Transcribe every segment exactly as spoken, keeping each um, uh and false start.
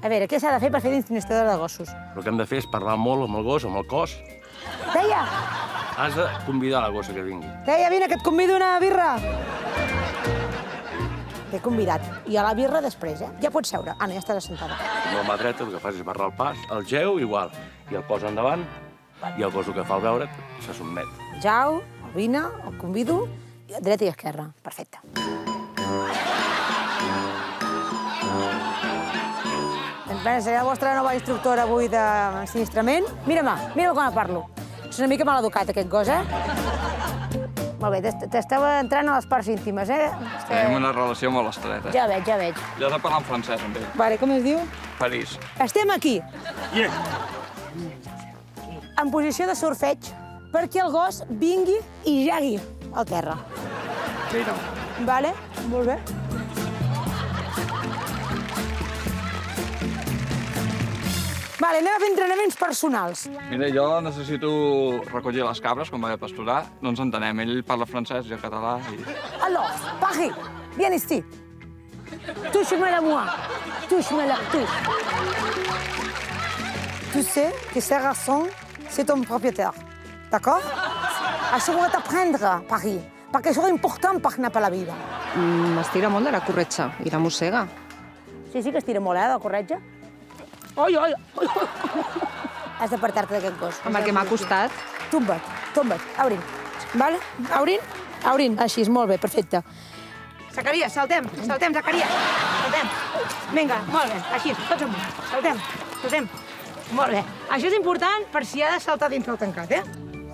veure, què s'ha de fer per fer d'instinistador de gossos? El que hem de fer és parlar molt amb el gos, amb el cos. Deia! Has de convidar la gossa que vingui. Deia, vine, que et convido una birra. T'he convidat. I a la birra després, eh? Ja pots seure. Anna, ja estàs assentada. Amb la mà dreta el que fas és barrar el pas, el geu igual, i el posa endavant, i el gos el que fa al veure't se sotmet. Jau, el vine, el convido, dreta i esquerra. Perfecte. Doncs seré la vostra nova instructora avui d'ensinistrament. Mira-me, mira com parlo. És una mica mal educat, aquest gos, eh? Molt bé, t'estava entrant a les parts íntimes, eh? Tenim una relació molt estreta. Ja veig, ja veig. Ja has de parlar en francès, amb ell. Vale, com es diu? París. Estem aquí. En posició de surfeig, perquè el gos vingui i jagui al terra. Mira. Vale, molt bé. Vale, anem a fer entrenaments personals. Mira, jo necessito recollir les cabres quan vaig a pasturar. No ens entenem, ell parla francès i el català i... Alors, Paris, viens ici. Touche-moi-la moi. Touche-moi-la, touche. Tu sais que ce garçon, c'est ton propriétaire. D'accord? Això ho he d'aprendre, Paris, perquè això és important per anar per la vida. M'estira molt de la corretja i la mossega. Sí, sí que estira molt, eh, de la corretja. Oi, oi, oi. Has d'apartar-te d'aquest gos. Amb el que m'ha costat. Tomba't, tomba't, Aurin. Vale? Aurin? Aurin, així, molt bé, perfecte. Zacarías, saltem, saltem, Zacarías. Saltem. Vinga, molt bé, així, tots amunt. Saltem, saltem. Molt bé. Això és important per si ha de saltar dins del tancat, eh?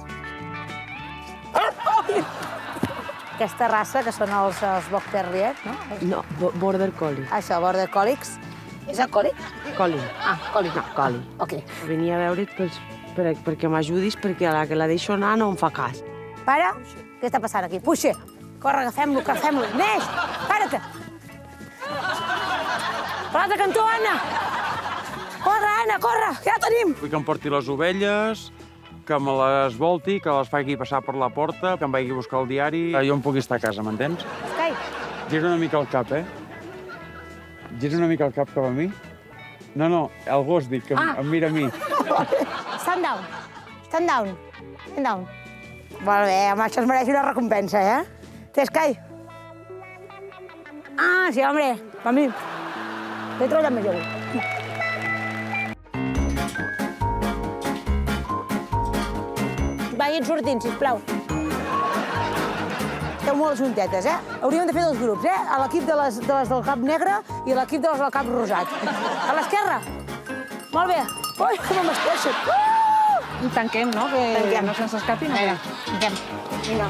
Aquesta raça, que són els, els Box Terrier, no? No, Border Collie. Això, Border Collies. És el Collie? Collie. Ah, Collie. No, Collie. Ok. Venia a veure't per, per, perquè m'ajudis, perquè a la que la deixo anar no em fa cas. Para. Què està passant aquí? Puixa. Corre, agafem-lo, agafem-lo. Neix! Para-te! Per l'altre cantó, Anna! Corre, Anna, corre! Ja tenim! Vull que em porti les ovelles, que me les volti, que les faci passar per la porta, que em vagi a buscar el diari. Jo em pugui estar a casa, m'entens? Cai. Gira una mica el cap, eh? Gira una mica el cap cap a mi. No, no, el gos, dic, que Ah. em mira a mi. Stand down. Stand down. Stand down. Molt bé, home, això es mereix una recompensa, eh? Tens, Cai. Ah, sí, hombre, per mi. T'he trobat més avui. Vagin sortint, sisplau. Esteu molt juntetes, eh? Hauríem de fer dos grups, eh? A l'equip de, les, de les del cap negre i a l'equip de les del cap rosat. A l'esquerra. Molt bé. Ui, com em vesteixen. Uh! I tanquem, no? Que Tanquem. no se'ns escapin. Vinga, tanquem. Vinga.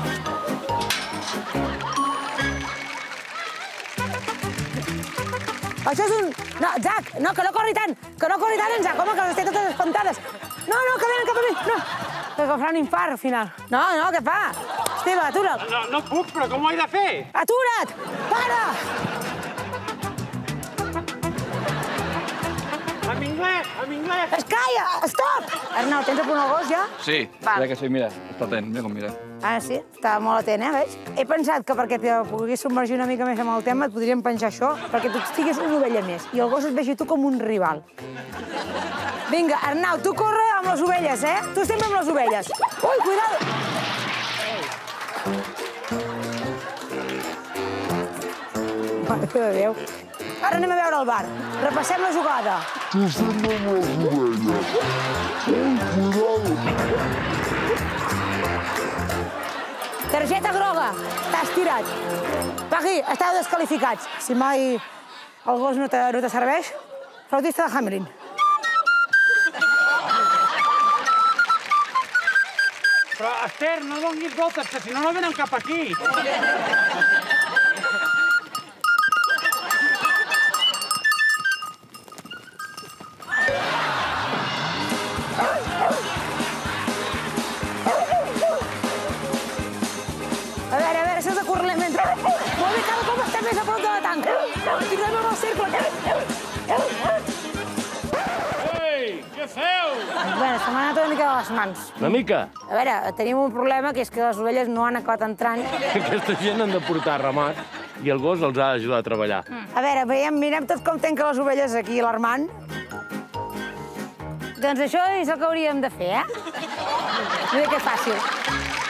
Això és un... No, Zac, no, que no corri tant. Que no corri tant en Zac, home, que les té totes espantades. No, no, que venen cap a mi. No. Que farà un infart, al final. No, no, què fa? Esteve, atura't. No, no puc, però com ho he de fer? Atura't! Para! En anglès, en anglès! Es calla! Stop! Arnau, tens a punt el gos, ja? Sí, Va. crec que sí, mira, està atent, mira com mira. Ah, sí? Està molt atent, eh, veig? He pensat que perquè te pogués submergir una mica més amb el tema et podríem penjar això, perquè tu estigués una ovella més i el gos et vegi tu com un rival. Vinga, Arnau, tu corre amb les ovelles, eh? Tu sempre amb les ovelles. Ui, cuidado! Mare de Déu. Ara anem a veure el bar. Repassem la jugada. Tu sempre amb les ovelles. Ui, cuidado. Targeta groga. T'has tirat. Pagui, estàu desqualificats. Si mai el gos no te, no te serveix, flautista de Hamelin. Però, Esther, no donis voltes, que si no, no venen cap aquí. A veure, a veure, això és de correlament mentre... Molt bé, cada cop estem més a prop de la tanca. Tirem en el cercle. Ei, què feu? Bé, se m'ha anat una mica de les mans. Una mica. A veure, tenim un problema, que és que les ovelles no han acabat entrant. Aquesta gent han de portar ramat. i el gos els ha d'ajudar a treballar. A veure, veiem, mirem tot com tanca les ovelles aquí, l'Armand. Doncs això és el que hauríem de fer, eh? Mira que fàcil.